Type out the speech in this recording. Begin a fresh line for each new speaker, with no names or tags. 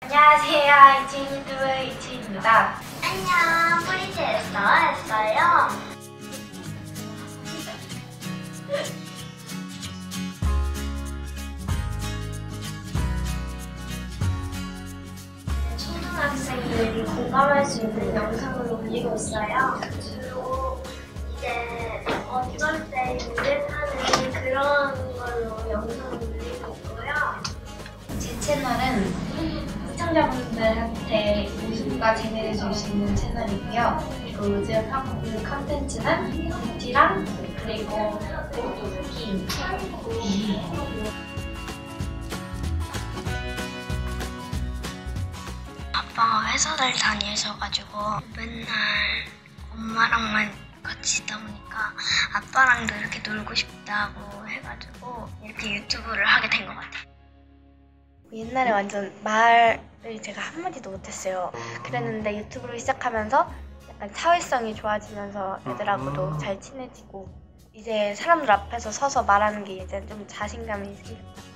안녕하세요. 이치인 유튜브의 이치입니다.
안녕, 프리티에서요. 초등학생들이 공감할 수 있는 영상을 올리고 있어요. 주로 이제 어쩔 때 유행하는 그런 걸로 영상을 올리고 있고요.
제 채널은 시청자분들한테 웃음과 재미를 줄 수 있는 채널이고요. 그리고 요즘 하고 있는 컨텐츠는 뷰티랑 그리고 스킨.
아빠가 회사를 다니셔가지고 맨날 엄마랑만 같이 있다 보니까 아빠랑도 이렇게 놀고 싶다고 해가지고 이렇게 유튜브를 하게 된 것 같아요.
옛날에 완전 말을 제가 한마디도 못했어요. 그랬는데 유튜브를 시작하면서 약간 사회성이 좋아지면서 애들하고도 잘 친해지고 이제 사람들 앞에서 서서 말하는 게 이제 좀 자신감이 생겼어요.